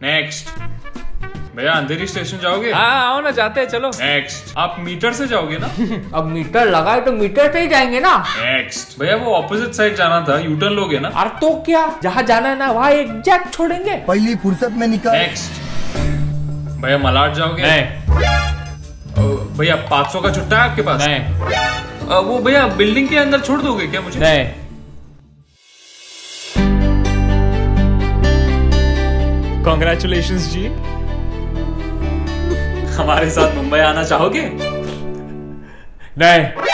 Next. भैया अंधेरी station जाओगे? हाँ आओ ना, जाते हैं चलो। नेक्स्ट। आप मीटर से जाओगे ना? अब मीटर लगाए तो मीटर से ही जाएंगे ना। नेक्स्ट। भैया वो ऑपोजिट साइड जाना था, यूटर्न लोगे ना? और तो क्या, जहाँ जाना है ना वहाँ एग्जैक्ट छोड़ेंगे। पहली फुर्सत में निकल। नेक्स्ट। भैया मलाड जाओगे? नहीं। भैया 500 का छुट्टा है आपके पास? नहीं। वो भैया बिल्डिंग के अंदर छोड़ दोगे क्या मुझे? नहीं। कांग्रेचुलेशंस जी। हमारे साथ मुंबई आना चाहोगे? नहीं।